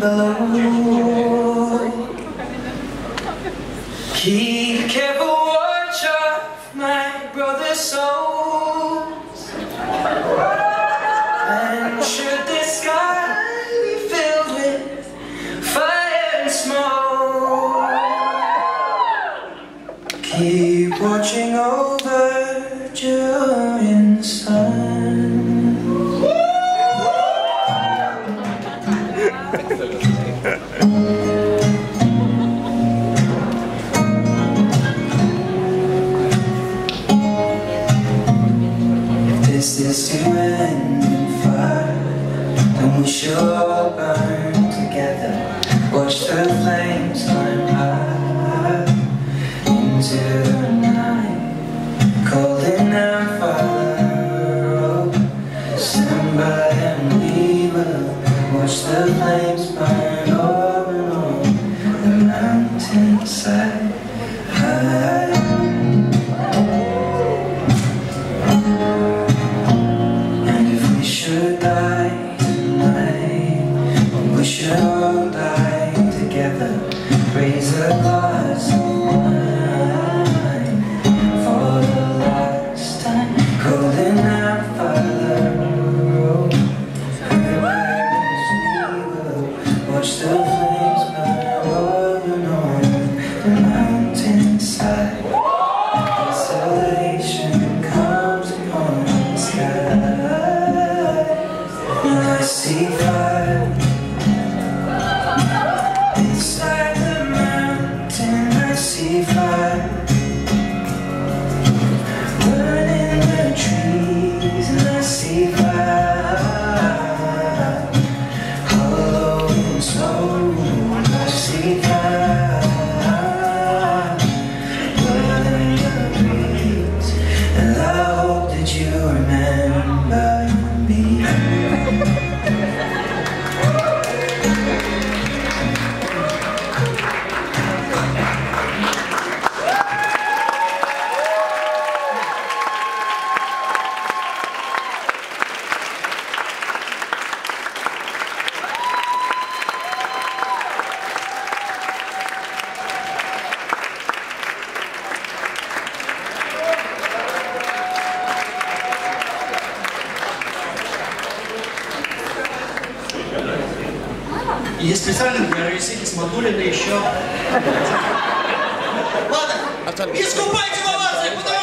below. Keep careful watch of my brother's souls, and should the sky be filled with fire and smoke, keep watching over during the sun. If this is to end in fire, then we shall all burn together. Watch the flames climb high into the night, calling out, Father, oh, stand by and we will watch the flames burn over and on the mountainside. And if we should die tonight, we should all die together. Raise a glass of wine for the last time, calling out, Father, oh, watch the flames burn over and on the mountainside. Desolation comes upon the sky, and I see fire inside the mountain. I see fire burning the trees, and I see fire hollow and slow. I see fire burning the breeze, and I hope that you remember me. И специально для Ресики Сматулина еще. Ладно, не скупайте в овациях, потому